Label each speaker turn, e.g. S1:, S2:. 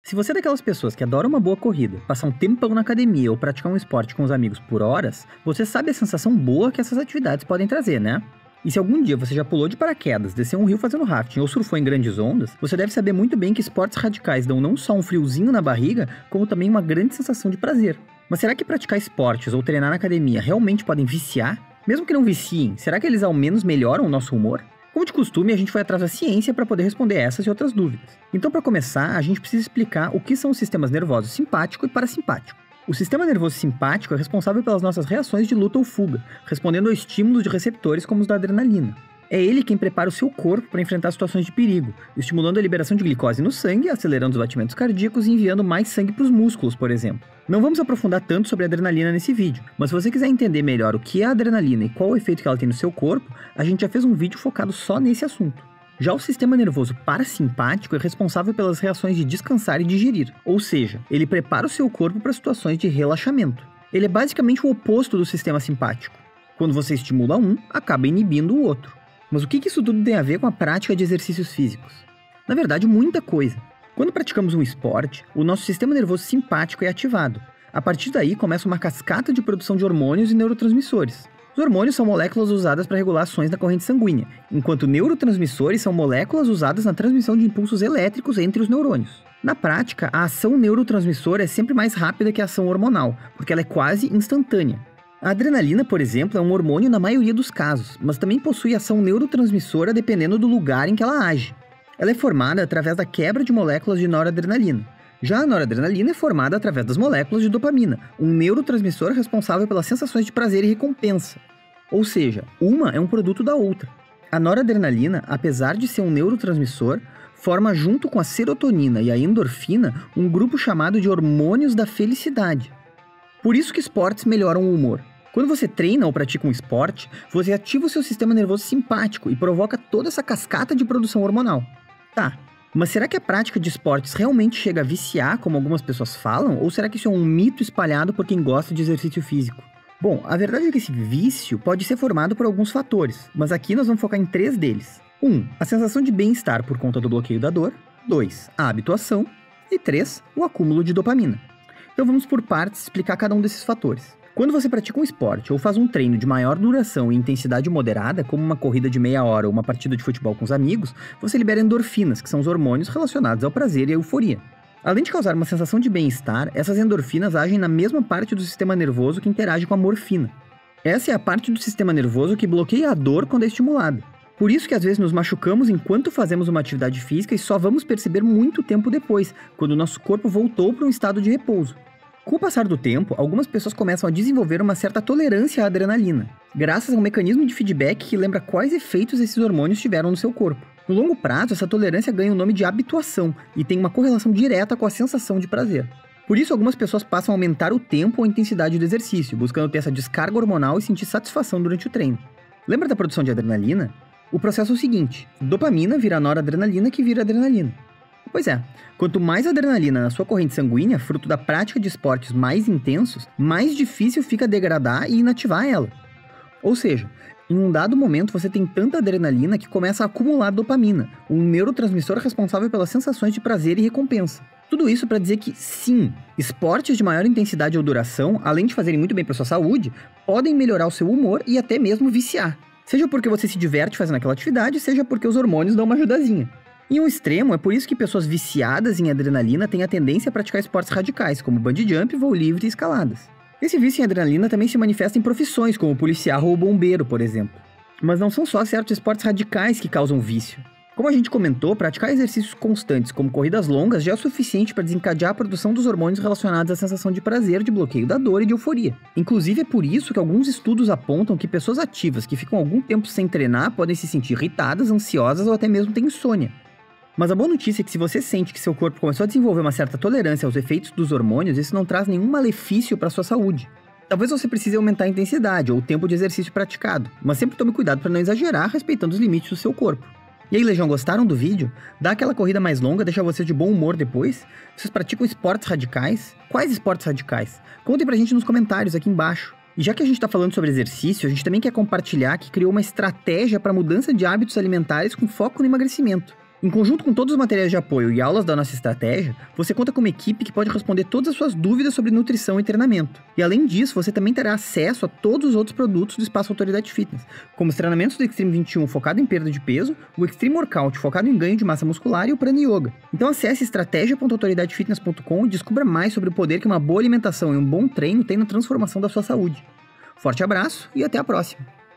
S1: Se você é daquelas pessoas que adora uma boa corrida, passar um tempão na academia ou praticar um esporte com os amigos por horas, você sabe a sensação boa que essas atividades podem trazer, né? E se algum dia você já pulou de paraquedas, desceu um rio fazendo rafting ou surfou em grandes ondas, você deve saber muito bem que esportes radicais dão não só um friozinho na barriga, como também uma grande sensação de prazer. Mas será que praticar esportes ou treinar na academia realmente podem viciar? Mesmo que não viciem, será que eles ao menos melhoram o nosso humor? Como de costume, a gente foi atrás da ciência para poder responder essas e outras dúvidas. Então, para começar, a gente precisa explicar o que são os sistemas nervosos simpático e parasimpático. O sistema nervoso simpático é responsável pelas nossas reações de luta ou fuga, respondendo a estímulos de receptores como os da adrenalina. É ele quem prepara o seu corpo para enfrentar situações de perigo, estimulando a liberação de glicose no sangue, acelerando os batimentos cardíacos e enviando mais sangue para os músculos, por exemplo. Não vamos aprofundar tanto sobre a adrenalina nesse vídeo, mas se você quiser entender melhor o que é a adrenalina e qual o efeito que ela tem no seu corpo, a gente já fez um vídeo focado só nesse assunto. Já o sistema nervoso parasimpático é responsável pelas reações de descansar e digerir, ou seja, ele prepara o seu corpo para situações de relaxamento. Ele é basicamente o oposto do sistema simpático. Quando você estimula um, acaba inibindo o outro. Mas o que isso tudo tem a ver com a prática de exercícios físicos? Na verdade, muita coisa. Quando praticamos um esporte, o nosso sistema nervoso simpático é ativado. A partir daí, começa uma cascata de produção de hormônios e neurotransmissores. Os hormônios são moléculas usadas para regular ações na corrente sanguínea, enquanto neurotransmissores são moléculas usadas na transmissão de impulsos elétricos entre os neurônios. Na prática, a ação neurotransmissora é sempre mais rápida que a ação hormonal, porque ela é quase instantânea. A adrenalina, por exemplo, é um hormônio na maioria dos casos, mas também possui ação neurotransmissora dependendo do lugar em que ela age. Ela é formada através da quebra de moléculas de noradrenalina. Já a noradrenalina é formada através das moléculas de dopamina, um neurotransmissor responsável pelas sensações de prazer e recompensa. Ou seja, uma é um produto da outra. A noradrenalina, apesar de ser um neurotransmissor, forma junto com a serotonina e a endorfina um grupo chamado de hormônios da felicidade. Por isso que esportes melhoram o humor. Quando você treina ou pratica um esporte, você ativa o seu sistema nervoso simpático e provoca toda essa cascata de produção hormonal. Tá, mas será que a prática de esportes realmente chega a viciar, como algumas pessoas falam, ou será que isso é um mito espalhado por quem gosta de exercício físico? Bom, a verdade é que esse vício pode ser formado por alguns fatores, mas aqui nós vamos focar em 3 deles. 1. A sensação de bem-estar por conta do bloqueio da dor. 2. A habituação. E 3. O acúmulo de dopamina. Então vamos por partes explicar cada um desses fatores. Quando você pratica um esporte ou faz um treino de maior duração e intensidade moderada, como uma corrida de meia hora ou uma partida de futebol com os amigos, você libera endorfinas, que são os hormônios relacionados ao prazer e à euforia. Além de causar uma sensação de bem-estar, essas endorfinas agem na mesma parte do sistema nervoso que interage com a morfina. Essa é a parte do sistema nervoso que bloqueia a dor quando é estimulada. Por isso que às vezes nos machucamos enquanto fazemos uma atividade física e só vamos perceber muito tempo depois, quando o nosso corpo voltou para um estado de repouso. Com o passar do tempo, algumas pessoas começam a desenvolver uma certa tolerância à adrenalina, graças a um mecanismo de feedback que lembra quais efeitos esses hormônios tiveram no seu corpo. No longo prazo, essa tolerância ganha o nome de habituação e tem uma correlação direta com a sensação de prazer. Por isso, algumas pessoas passam a aumentar o tempo ou a intensidade do exercício, buscando ter essa descarga hormonal e sentir satisfação durante o treino. Lembra da produção de adrenalina? O processo é o seguinte: dopamina vira noradrenalina que vira adrenalina. Pois é, quanto mais adrenalina na sua corrente sanguínea, fruto da prática de esportes mais intensos, mais difícil fica degradar e inativar ela. Ou seja, em um dado momento você tem tanta adrenalina que começa a acumular dopamina, um neurotransmissor responsável pelas sensações de prazer e recompensa. Tudo isso para dizer que, sim, esportes de maior intensidade ou duração, além de fazerem muito bem para sua saúde, podem melhorar o seu humor e até mesmo viciar. Seja porque você se diverte fazendo aquela atividade, seja porque os hormônios dão uma ajudazinha. Em um extremo, é por isso que pessoas viciadas em adrenalina têm a tendência a praticar esportes radicais, como bungee jump, voo livre e escaladas. Esse vício em adrenalina também se manifesta em profissões, como policial ou bombeiro, por exemplo. Mas não são só certos esportes radicais que causam vício. Como a gente comentou, praticar exercícios constantes, como corridas longas, já é o suficiente para desencadear a produção dos hormônios relacionados à sensação de prazer, de bloqueio da dor e de euforia. Inclusive, é por isso que alguns estudos apontam que pessoas ativas que ficam algum tempo sem treinar podem se sentir irritadas, ansiosas ou até mesmo ter insônia. Mas a boa notícia é que se você sente que seu corpo começou a desenvolver uma certa tolerância aos efeitos dos hormônios, isso não traz nenhum malefício para sua saúde. Talvez você precise aumentar a intensidade ou o tempo de exercício praticado, mas sempre tome cuidado para não exagerar, respeitando os limites do seu corpo. E aí, Legião, gostaram do vídeo? Dá aquela corrida mais longa, deixa você de bom humor depois? Vocês praticam esportes radicais? Quais esportes radicais? Contem pra gente nos comentários aqui embaixo. E já que a gente tá falando sobre exercício, a gente também quer compartilhar que criou uma estratégia para mudança de hábitos alimentares com foco no emagrecimento. Em conjunto com todos os materiais de apoio e aulas da nossa estratégia, você conta com uma equipe que pode responder todas as suas dúvidas sobre nutrição e treinamento. E além disso, você também terá acesso a todos os outros produtos do Espaço Autoridade Fitness, como os treinamentos do Extreme 21 focado em perda de peso, o Extreme Workout focado em ganho de massa muscular e o Prana Yoga. Então acesse estratégia.autoridadefitness.com e descubra mais sobre o poder que uma boa alimentação e um bom treino têm na transformação da sua saúde. Forte abraço e até a próxima!